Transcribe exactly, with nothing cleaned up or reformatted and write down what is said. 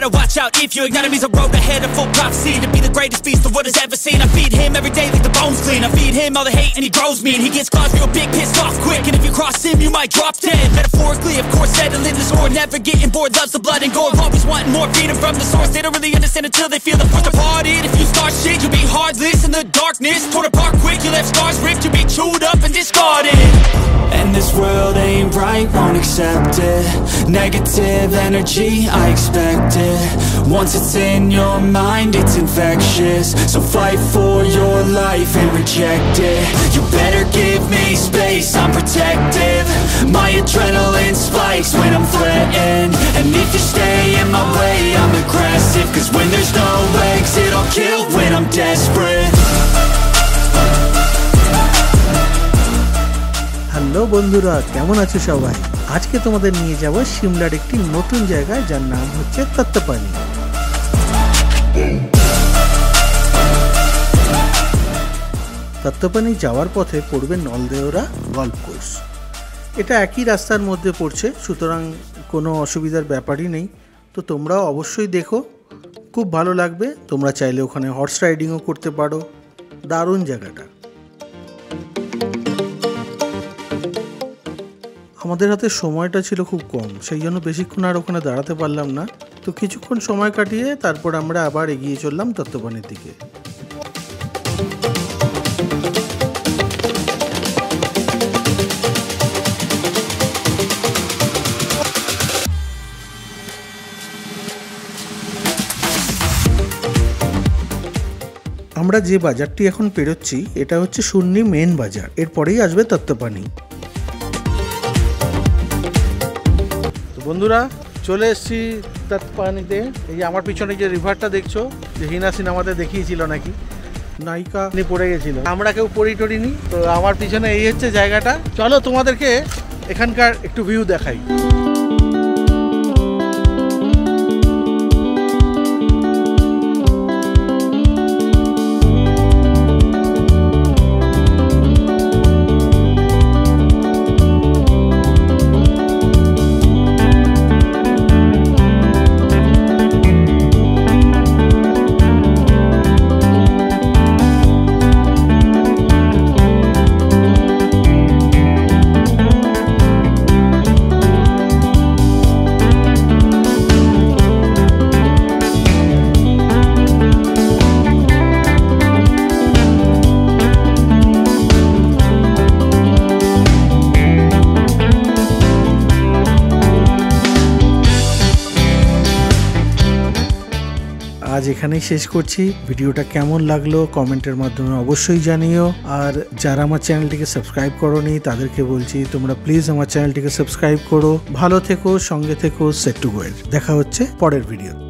better watch out if your enemy's a road ahead of full prophecy. To be the greatest beast the world has ever seen. I feed him every day like the bones clean. I feed him all the hate and he grows me. And he gets claws real big, pissed off quick. And if you cross him you might drop dead. Metaphorically of course settling the score. Never getting bored, loves the blood and gore. Always wanting more, freedom from the source. They don't really understand until they feel the force departed. If you start shit you'll be heartless in the darkness. Torn apart quick, you left scars ripped. You'll be chewed up and discarded. And this world ain't right, won't accept it. Negative energy, I expect it. Once it's in your mind, it's infectious. So fight for your life and reject it. You better give me space, I'm protective. My adrenaline spikes when I'm threatened. And if you stay in my way, I'm aggressive. Cause when there's no exit, I'll kill when I'm desperate. Hello বন্ধুরা, কেমন আছো সবাই? আজকে তোমাদের নিয়ে যাব সিমলার একটি নতুন জায়গায় যার নাম হচ্ছে তত্ত্বপানি। তত্ত্বপানি যাওয়ার পথে পড়বে নলদেওরা গল্ফ কোর্স। এটা একই রাস্তার মধ্যে পড়ছে, সুতরাং কোনো অসুবিধার ব্যাপারই নেই। তো তোমরাও অবশ্যই দেখো, খুব ভালো লাগবে। তোমরা চাইলে ওখানে হর্স রাইডিংও করতে পারো। দারুণ জায়গাটা। আমাদের হাতে সময়টা ছিল খুব কম, সেই জন্য বেশিক্ষণ আর ওখানে দাঁড়াতে পারলাম না। তো কিছুক্ষণ সময় কাটিয়ে তারপর আমরা আবার এগিয়ে চললাম তত্ত্বপানির দিকে। আমরা যে বাজারটি এখন পেরোচ্ছি এটা হচ্ছে সুন্নি মেন বাজার, এরপরেই আসবে তত্ত্বপানি। বন্ধুরা চলে এসেছি তত্ত্বপানিতে। এই যে আমার পিছনে যে রিভারটা দেখছো, যে হিনা সিনেমাতে দেখিয়েছিল নাকি নায়িকা পড়ে গেছিল, আমরা কেউ পড়ি টড়িনি। তো আমার পিছনে এই হচ্ছে জায়গাটা। চলো তোমাদেরকে এখানকার একটু ভিউ দেখাই। আজ এখানেই শেষ করছি। ভিডিওটা কেমন লাগলো কমেন্টের মাধ্যমে অবশ্যই জানিও। আর যারা আমার চ্যানেলটিকে সাবস্ক্রাইব করোনি তাদেরকে বলছি তোমরা প্লিজ আমার চ্যানেলটিকে সাবস্ক্রাইব করো। ভালো থেকো, সঙ্গে থেকো, সেট টু গোয়ের। দেখা হচ্ছে পরের ভিডিও।